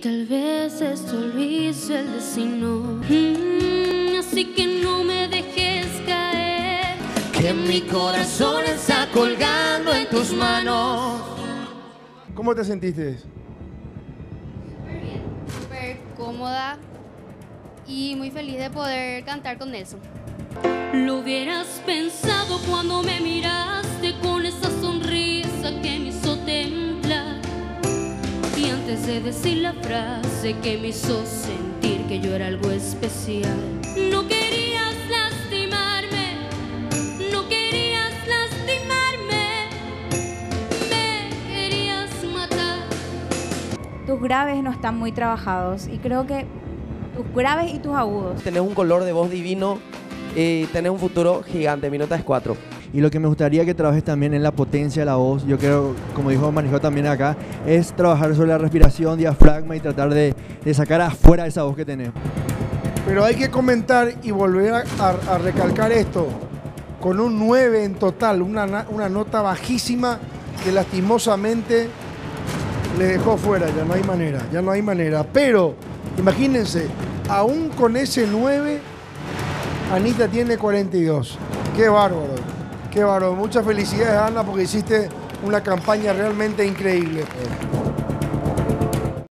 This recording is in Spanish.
tal vez esto lo hizo el destino. Así que no me dejes caer, que mi corazón está colgando en tus manos. ¿Cómo te sentiste? Súper bien, súper cómoda y muy feliz de poder cantar con Nelson. Lo hubieras pensado cuando me miraste con esa sonrisa que me hizo temblar. Y antes de decir la frase que me hizo sentir que yo era algo especial. No querías lastimarme, no querías lastimarme, me querías matar. Tus graves no están muy trabajados y creo que tus graves y tus agudos. Tenés un color de voz divino y tenés un futuro gigante. Mi nota es 4. Y lo que me gustaría que trabajes también en la potencia de la voz, yo creo, como dijo Marijó también acá, es trabajar sobre la respiración, diafragma y tratar de sacar afuera esa voz que tenés. Pero hay que comentar y volver a recalcar esto, con un 9 en total, una nota bajísima que lastimosamente le dejó fuera, ya no hay manera. Pero, imagínense, aún con ese 9, Anita tiene 42. ¡Qué bárbaro! ¡Qué bárbaro! Muchas felicidades, Ana, porque hiciste una campaña realmente increíble.